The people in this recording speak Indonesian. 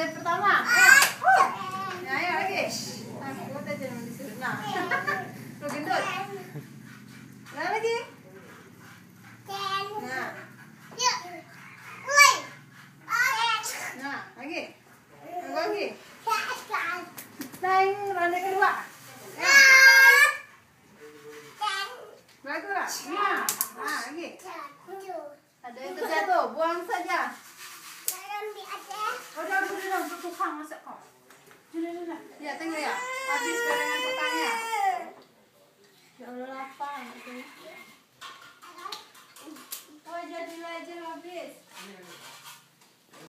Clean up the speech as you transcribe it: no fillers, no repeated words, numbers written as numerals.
ronde pertama. Ayo. Nah, ayo lagi. Takut aja disuruh. Nah. Lu gendut. Nah, lagi. Nah. Nah, lagi. Lagi. Ronde kedua.